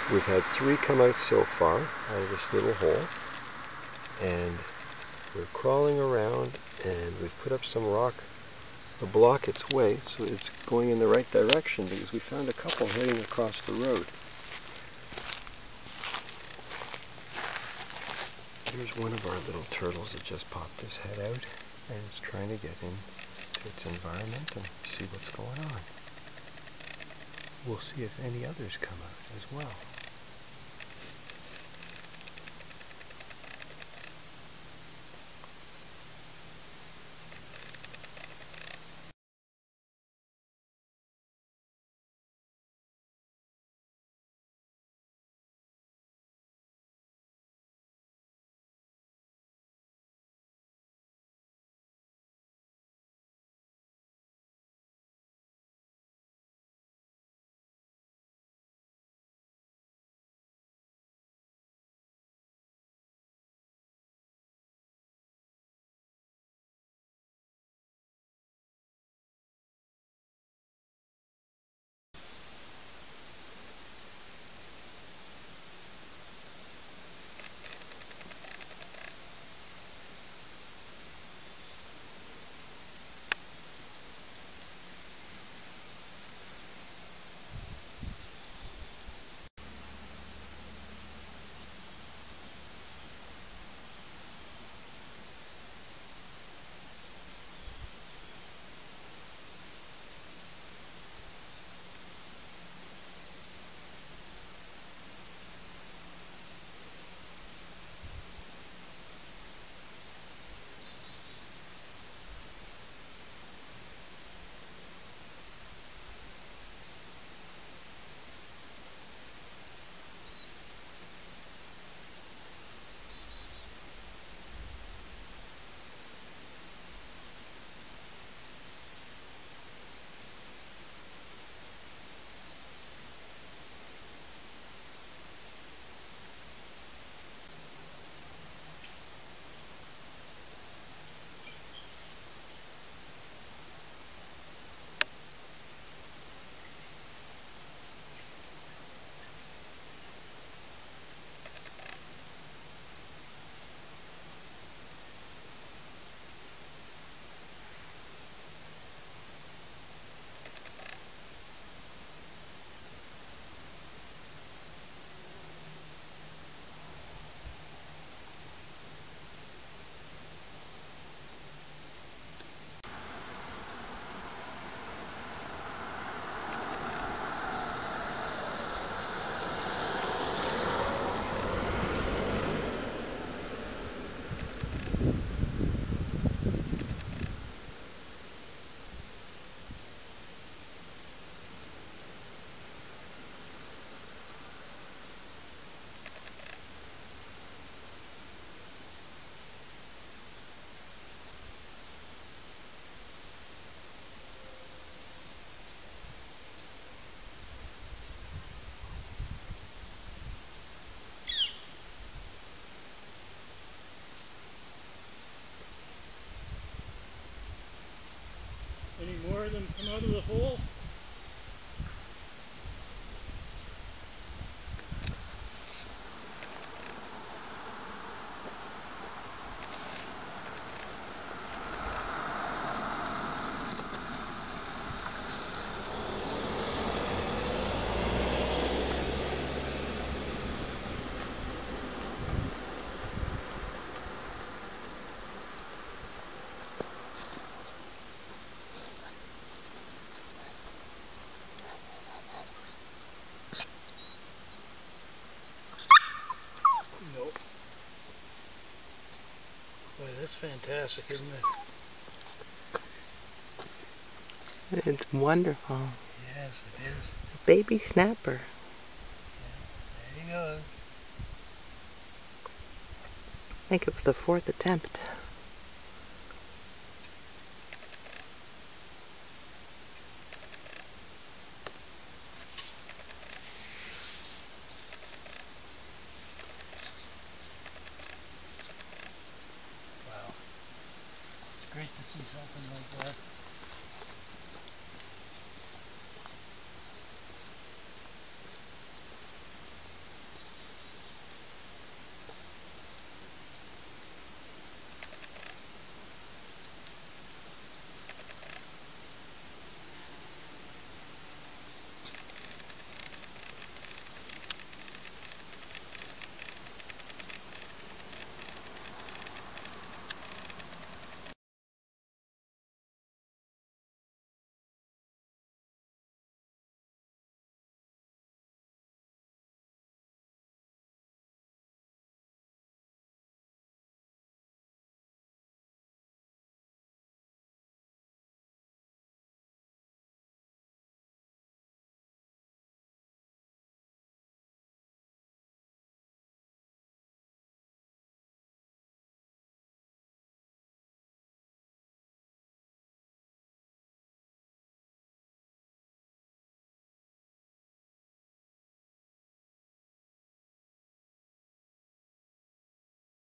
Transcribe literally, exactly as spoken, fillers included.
We've had three come out so far out of this little hole, and we're crawling around, and we've put up some rock to block its way so it's going in the right direction, because we found a couple heading across the road. Here's one of our little turtles that just popped his head out, and it's trying to get into its environment and see what's going on. We'll see if any others come out as well. Any more of them come out of the hole? Boy, that's fantastic, isn't it? It's wonderful. Yes, it is. A baby snapper. Yeah, there he goes. I think it was the fourth attempt. Wow. It's great to see something like that.